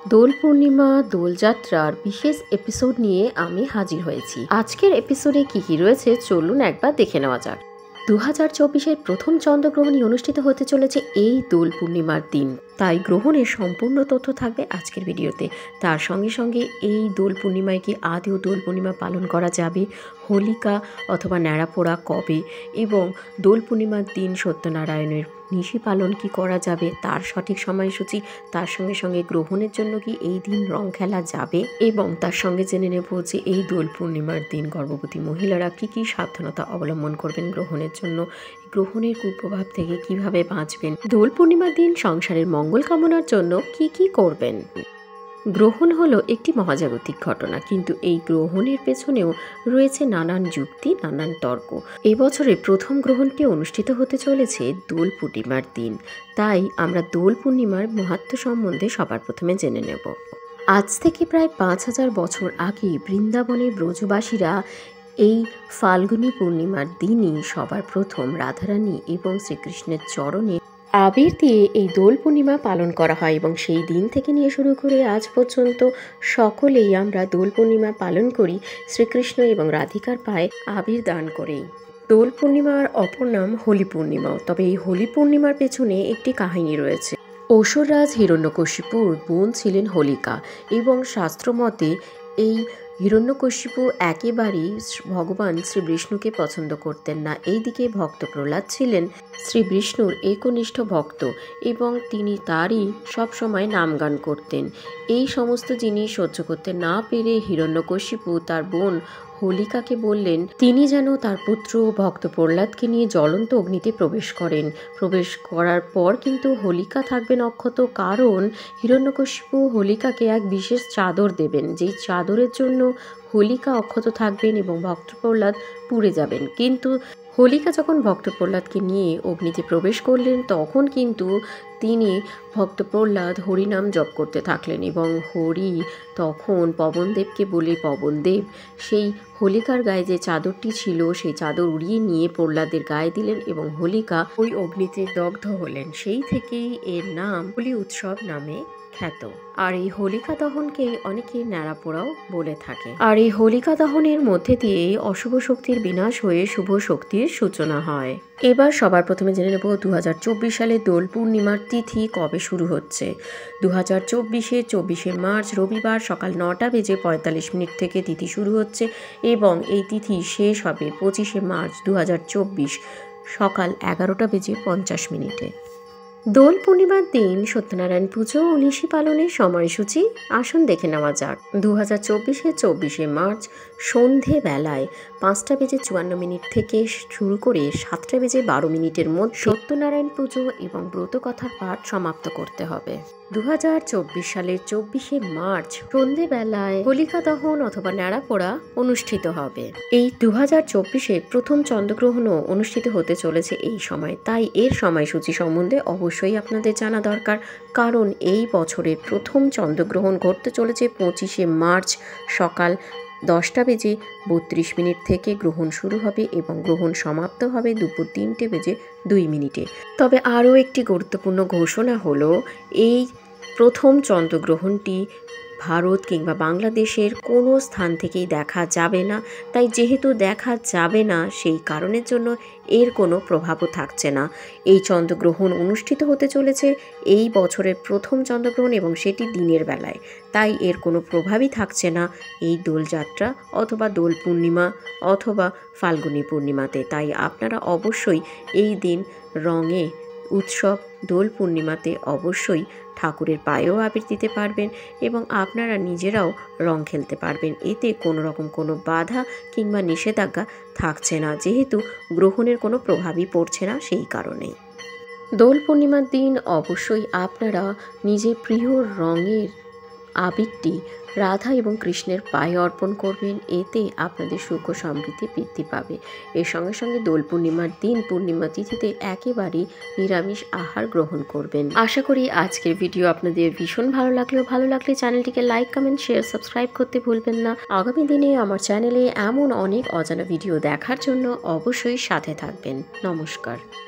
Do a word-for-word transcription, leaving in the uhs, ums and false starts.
দোল পূর্ণিমা দোলযাত্রার বিশেষ এপিসোড নিয়ে আমি হাজির হয়েছি। আজকের এপিসোডে কি কি রয়েছে চলুন একবার দেখে নেওয়া যাক। দু হাজার চব্বিশের প্রথম চন্দ্রগ্রহণই অনুষ্ঠিত হতে চলেছে এই দোল পূর্ণিমার দিন, তাই গ্রহণের সম্পূর্ণ তথ্য থাকবে আজকের ভিডিওতে। তার সঙ্গে সঙ্গে এই দোল পূর্ণিমায় কি আদৌ দোল পূর্ণিমা পালন করা যাবে, হোলিকা অথবা ন্যাড়াপোড়া কবে, এবং দোল পূর্ণিমার দিন সত্যনারায়ণের নিশি পালন কি করা যাবে তার সঠিক সময়সূচি, তার সঙ্গে সঙ্গে গ্রহণের জন্য কি এই দিন রং খেলা যাবে, এবং তার সঙ্গে জেনে নেব যে এই দোল পূর্ণিমার দিন গর্ভবতী মহিলারা কি কি সাবধানতা অবলম্বন করবেন গ্রহণের জন্য, গ্রহণের কুপ্রভাব থেকে কিভাবে বাঁচবেন, দোল পূর্ণিমার দিন সংসারের মঙ্গল কামনার জন্য কি কি করবেন। গ্রহণ হলো একটি মহাজাগতিক ঘটনা, কিন্তু এই গ্রহণের পেছনেও রয়েছে নানান যুক্তি, নানান তর্ক। এই বছরের প্রথম গ্রহণটি অনুষ্ঠিত হতে চলেছে দোল পূর্ণিমার দিন, তাই আমরা দোল পূর্ণিমার মাহাত্ম্য সম্বন্ধে সবার প্রথমে জেনে নেব। আজ থেকে প্রায় পাঁচ হাজার বছর আগে বৃন্দাবনে ব্রজবাসীরা এই ফাল্গুনী পূর্ণিমার দিনই সবার প্রথম রাধারানী এবং শ্রীকৃষ্ণের চরণে আবির দিয়ে এই দোল পূর্ণিমা পালন করা হয়, এবং সেই দিন থেকে নিয়ে শুরু করে আজ পর্যন্ত সকলেই আমরা দোল পূর্ণিমা পালন করি শ্রীকৃষ্ণ এবং রাধিকার পায়ে আবির দান করেই। দোল পূর্ণিমার অপর নাম হোলি পূর্ণিমাও। তবে এই হোলি পূর্ণিমার পেছনে একটি কাহিনী রয়েছে। অসুররাজ হিরণ্যকশিপুর বোন ছিলেন হোলিকা, এবং শাস্ত্রমতে এই হিরণ্যকশিপু একেবারেই ভগবান শ্রী বিষ্ণুকে পছন্দ করতেন না। এইদিকে ভক্ত প্রহ্লাদ ছিলেন শ্রী বিষ্ণুর একনিষ্ঠ ভক্ত, এবং তিনি তারই সবসময় নামগান করতেন। এই সমস্ত জিনিস সহ্য করতে না পেরে হিরণ্যকশিপু তার বোন হোলিকাকে বললেন তিনি যেন তার পুত্র ভক্ত প্রহ্লাদকে নিয়ে জ্বলন্ত অগ্নিতে প্রবেশ করেন। প্রবেশ করার পর কিন্তু হোলিকা থাকবেন অক্ষত, কারণ হিরণ্যকশিপু হোলিকাকে এক বিশেষ চাদর দেবেন, যেই চাদরের জন্য হোলিকা অক্ষত থাকবেন এবং ভক্ত প্রহ্লাদ পুড়ে যাবেন। কিন্তু হোলিকা যখন ভক্ত প্রহ্লাদকে নিয়ে অগ্নিতে প্রবেশ করলেন, তখন কিন্তু তিনি ভক্ত প্রহ্লাদ হরিনাম জপ করতে থাকলেন, এবং হরি তখন পবনদেবকে বলে পবনদেব সেই হোলিকার গায়ে যে চাদরটি ছিল সেই চাদর উড়িয়ে নিয়ে প্রহ্লাদের গায়ে দিলেন, এবং হোলিকা ওই অগ্নিতে দগ্ধ হলেন। সেই থেকেই এর নাম হোলি উৎসব নামে খ্যাত। আর এই হোলিকা দহনকে অনেকে ন্যাড়াপোড়াও বলে থাকে। আর এই হোলিকা দহনের মধ্যে দিয়েই অশুভ শক্তির বিনাশ হয়ে শুভ শক্তির সূচনা হয়। এবার সবার প্রথমে জেনে নেব দু হাজার চব্বিশ সালে দোল পূর্ণিমার তিথি কবে শুরু হচ্ছে। দু হাজার চব্বিশে চব্বিশে মার্চ রবিবার সকাল নটা বেজে পঁয়তাল্লিশ মিনিট থেকে তিথি শুরু হচ্ছে, এবং এই তিথি শেষ হবে পঁচিশে মার্চ দু হাজার চব্বিশ সকাল এগারোটা বেজে পঞ্চাশ মিনিটে। দোল পূর্ণিমার দিন সত্যনারায়ণ পুজো ও নিশি পালনের সময়সূচি আসুন দেখে নেওয়া যাক। দু হাজার চব্বিশে চব্বিশে মার্চ সন্ধে বেলায় পাঁচটা বেজে চুয়ান্ন মিনিট থেকে শুরু করে সাতটা বেজে বারো মিনিটের মধ্যে সত্যনারায়ণ পুজো এবং ব্রতকথার পাঠ সমাপ্ত করতে হবে। দু হাজার চব্বিশ সালের চব্বিশে মার্চ সন্ধেবেলায় হোলিকা দহন অথবা ন্যাড়াপোড়া অনুষ্ঠিত হবে। এই দু হাজার চব্বিশে প্রথম চন্দ্রগ্রহণও অনুষ্ঠিত হতে চলেছে এই সময়, তাই এর সময়সূচি সম্বন্ধে অবশ্যই আপনাদের জানা দরকার, কারণ এই বছরের প্রথম চন্দ্রগ্রহণ ঘটতে চলেছে পঁচিশে মার্চ সকাল দশটা বেজে বত্রিশ মিনিট থেকে গ্রহণ শুরু হবে, এবং গ্রহণ সমাপ্ত হবে দুপুর তিনটে বেজে দুই মিনিটে। তবে আরও একটি গুরুত্বপূর্ণ ঘোষণা হলো, এই প্রথম চন্দ্রগ্রহণটি ভারত কিংবা বাংলাদেশের কোনো স্থান থেকেই দেখা যাবে না। তাই যেহেতু দেখা যাবে না, সেই কারণের জন্য এর কোনো প্রভাবও থাকছে না। এই চন্দ্রগ্রহণ অনুষ্ঠিত হতে চলেছে এই বছরের প্রথম চন্দ্রগ্রহণ, এবং সেটি দিনের বেলায়, তাই এর কোনো প্রভাবই থাকছে না এই দোলযাত্রা অথবা দোল পূর্ণিমা অথবা ফাল্গুনী পূর্ণিমাতে। তাই আপনারা অবশ্যই এই দিন রঙে উৎসব দোল পূর্ণিমাতে অবশ্যই ঠাকুরের পায়েও আবির দিতে পারবেন, এবং আপনারা নিজেরাও রং খেলতে পারবেন। এতে কোনো রকম কোনো বাধা কিংবা নিষেধাজ্ঞা থাকছে না, যেহেতু গ্রহণের কোনো প্রভাবই পড়ছে না সেই কারণেই। দোল পূর্ণিমার দিন অবশ্যই আপনারা নিজের প্রিয় রঙের আবিরটি রাধা এবং কৃষ্ণের পায়ে অর্পণ করবেন, এতে আপনাদের সুখ ও সমৃদ্ধি বৃদ্ধি পাবে। এর সঙ্গে সঙ্গে দোল পূর্ণিমার দিন পূর্ণিমা তিথিতে একেবারেই নিরামিষ আহার গ্রহণ করবেন। আশা করি আজকের ভিডিও আপনাদের ভীষণ ভালো লাগলেও ভালো লাগলে চ্যানেলটিকে লাইক, কমেন্ট, শেয়ার, সাবস্ক্রাইব করতে ভুলবেন না। আগামী দিনে আমার চ্যানেলে এমন অনেক অজানা ভিডিও দেখার জন্য অবশ্যই সাথে থাকবেন। নমস্কার।